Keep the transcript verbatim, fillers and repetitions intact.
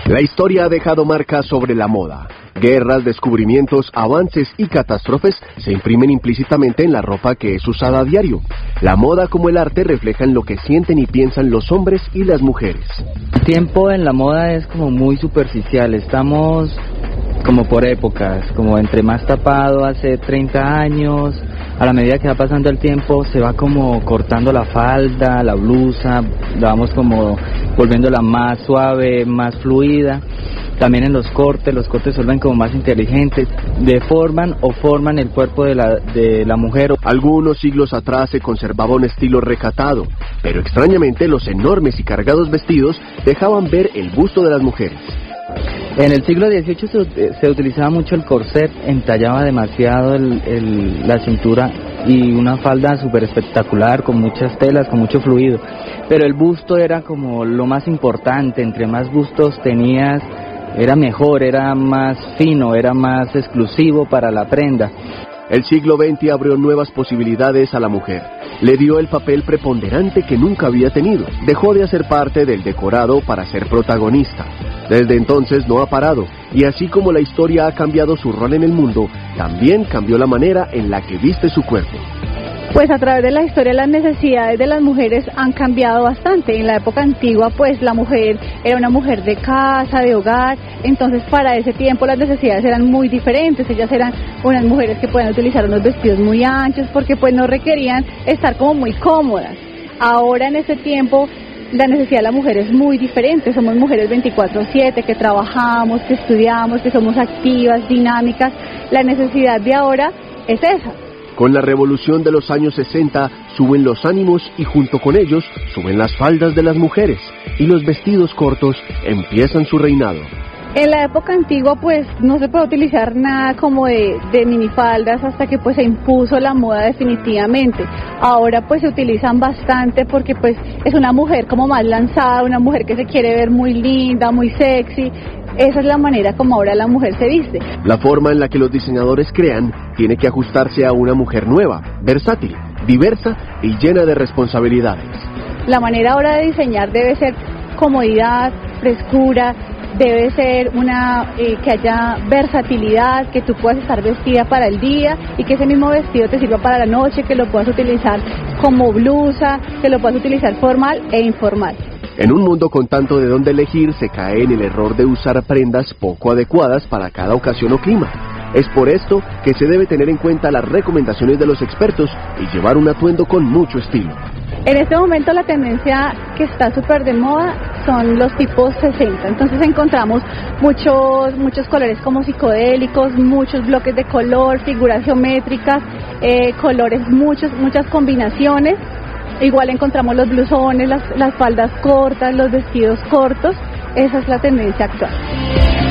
La historia ha dejado marcas sobre la moda. Guerras, descubrimientos, avances y catástrofes se imprimen implícitamente en la ropa que es usada a diario. La moda como el arte reflejan lo que sienten y piensan los hombres y las mujeres. El tiempo en la moda es como muy superficial, estamos como por épocas, como entre más tapado hace treinta años, a la medida que va pasando el tiempo se va como cortando la falda, la blusa, la vamos como volviéndola más suave, más fluida. También en los cortes, los cortes se vuelven como más inteligentes, deforman o forman el cuerpo de la, de la mujer. Algunos siglos atrás se conservaba un estilo recatado, pero extrañamente los enormes y cargados vestidos dejaban ver el busto de las mujeres. En el siglo dieciocho se, se utilizaba mucho el corset, entallaba demasiado el, el, la cintura y una falda súper espectacular, con muchas telas, con mucho fluido. Pero el busto era como lo más importante, entre más bustos tenías, era mejor, era más fino, era más exclusivo para la prenda. El siglo veinte abrió nuevas posibilidades a la mujer. Le dio el papel preponderante que nunca había tenido. Dejó de hacer parte del decorado para ser protagonista. Desde entonces no ha parado, y así como la historia ha cambiado su rol en el mundo, también cambió la manera en la que viste su cuerpo. Pues a través de la historia las necesidades de las mujeres han cambiado bastante. En la época antigua pues la mujer era una mujer de casa, de hogar, entonces para ese tiempo las necesidades eran muy diferentes. Ellas eran unas mujeres que podían utilizar unos vestidos muy anchos porque pues no requerían estar como muy cómodas. Ahora en este tiempo la necesidad de la mujer es muy diferente, somos mujeres veinticuatro siete que trabajamos, que estudiamos, que somos activas, dinámicas. La necesidad de ahora es esa. Con la revolución de los años sesenta suben los ánimos y junto con ellos suben las faldas de las mujeres y los vestidos cortos empiezan su reinado. En la época antigua pues no se puede utilizar nada como de, de minifaldas hasta que pues se impuso la moda definitivamente. Ahora pues se utilizan bastante porque pues es una mujer como más lanzada, una mujer que se quiere ver muy linda, muy sexy. Esa es la manera como ahora la mujer se viste. La forma en la que los diseñadores crean tiene que ajustarse a una mujer nueva, versátil, diversa y llena de responsabilidades. La manera ahora de diseñar debe ser comodidad, frescura, debe ser una eh, que haya versatilidad, que tú puedas estar vestida para el día y que ese mismo vestido te sirva para la noche, que lo puedas utilizar como blusa, que lo puedas utilizar formal e informal. En un mundo con tanto de dónde elegir, se cae en el error de usar prendas poco adecuadas para cada ocasión o clima. Es por esto que se debe tener en cuenta las recomendaciones de los expertos y llevar un atuendo con mucho estilo. En este momento la tendencia que está súper de moda son los tipos sesenta, entonces encontramos muchos, muchos colores como psicodélicos, muchos bloques de color, figuras geométricas, eh, colores, muchos, muchas combinaciones. Igual encontramos los blusones, las, las faldas cortas, los vestidos cortos. Esa es la tendencia actual.